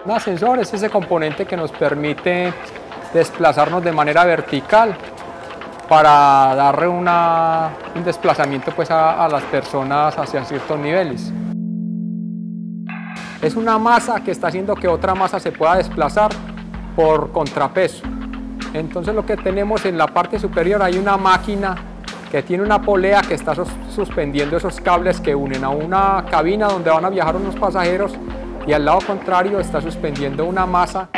Un ascensor es ese componente que nos permite desplazarnos de manera vertical para darle un desplazamiento pues, a las personas hacia ciertos niveles. Es una masa que está haciendo que otra masa se pueda desplazar por contrapeso. Entonces lo que tenemos en la parte superior hay una máquina que tiene una polea que está suspendiendo esos cables que unen a una cabina donde van a viajar unos pasajeros, y al lado contrario está suspendiendo una masa.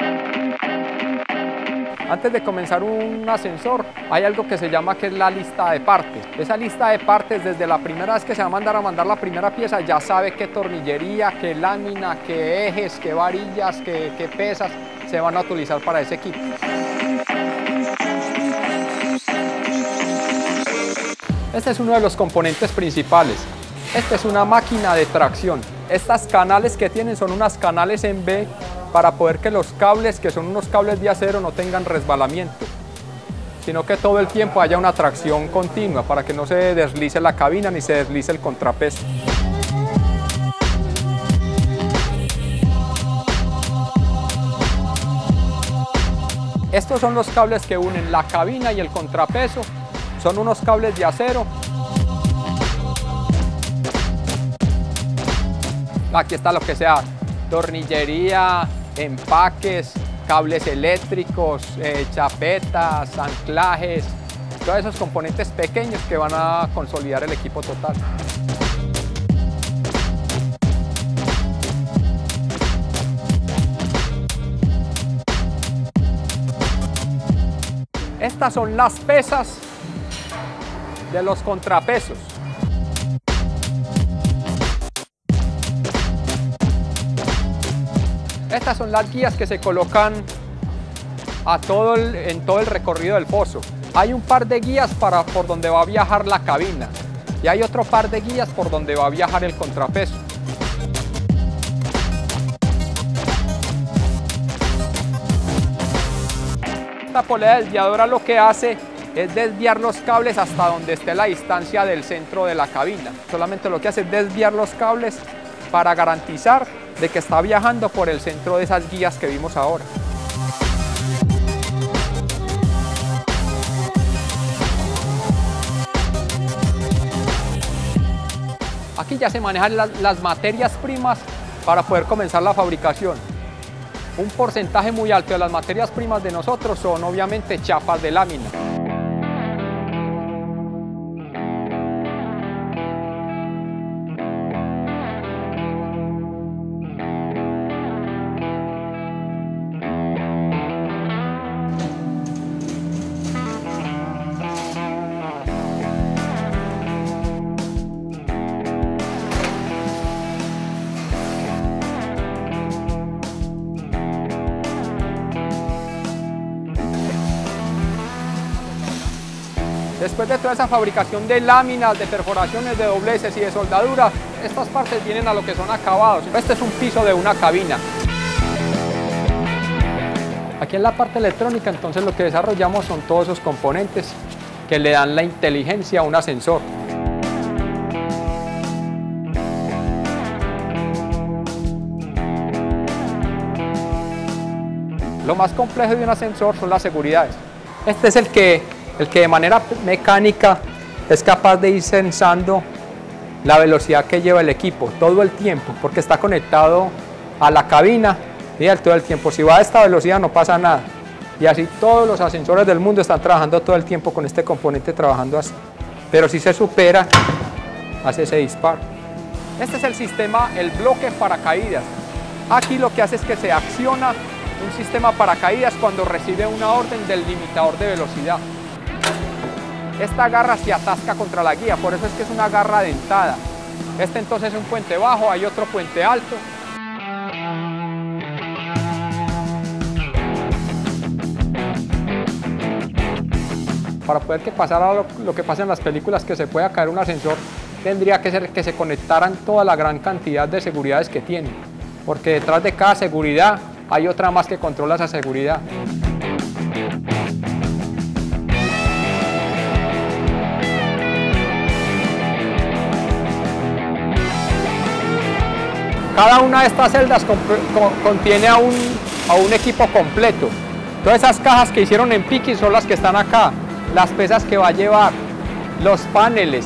Antes de comenzar un ascensor hay algo que se llama que es la lista de partes. Esa lista de partes, desde la primera vez que se va a mandar la primera pieza, ya sabe qué tornillería, qué lámina, qué ejes, qué varillas, qué pesas se van a utilizar para ese equipo. Este es uno de los componentes principales. Esta es una máquina de tracción. Estas canales que tienen son unas canales en B para poder que los cables, que son unos cables de acero, no tengan resbalamiento, sino que todo el tiempo haya una tracción continua para que no se deslice la cabina ni se deslice el contrapeso. Estos son los cables que unen la cabina y el contrapeso. Son unos cables de acero. Aquí está lo que sea tornillería, empaques, cables eléctricos, chapetas, anclajes, todos esos componentes pequeños que van a consolidar el equipo total. Estas son las pesas de los contrapesos. Estas son las guías que se colocan en todo el recorrido del foso. Hay un par de guías por donde va a viajar la cabina y hay otro par de guías por donde va a viajar el contrapeso. Esta polea desviadora lo que hace es desviar los cables hasta donde esté la distancia del centro de la cabina. Solamente lo que hace es desviar los cables para garantizar de que está viajando por el centro de esas guías que vimos ahora. Aquí ya se manejan las materias primas para poder comenzar la fabricación. Un porcentaje muy alto de las materias primas de nosotros son obviamente chapas de lámina. Después de toda esa fabricación de láminas, de perforaciones, de dobleces y de soldadura, estas partes vienen a lo que son acabados. Este es un piso de una cabina. Aquí en la parte electrónica, entonces lo que desarrollamos son todos esos componentes que le dan la inteligencia a un ascensor. Lo más complejo de un ascensor son las seguridades. Este es el que de manera mecánica es capaz de ir sensando la velocidad que lleva el equipo todo el tiempo, porque está conectado a la cabina y todo el tiempo. Si va a esta velocidad no pasa nada. Y así todos los ascensores del mundo están trabajando todo el tiempo con este componente trabajando así. Pero si se supera, hace ese disparo. Este es el sistema, el bloque paracaídas. Aquí lo que hace es que se acciona un sistema paracaídas cuando recibe una orden del limitador de velocidad. Esta garra se atasca contra la guía, por eso es que es una garra dentada. Este entonces es un puente bajo, hay otro puente alto. Para poder que pasara lo que pasa en las películas, que se pueda caer un ascensor, tendría que ser que se conectaran toda la gran cantidad de seguridades que tiene, porque detrás de cada seguridad hay otra más que controla esa seguridad. Cada una de estas celdas contiene a un equipo completo. Todas esas cajas que hicieron en Piki son las que están acá, las pesas que va a llevar, los paneles,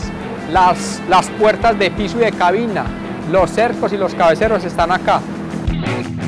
las puertas de piso y de cabina, los cercos y los cabeceros están acá.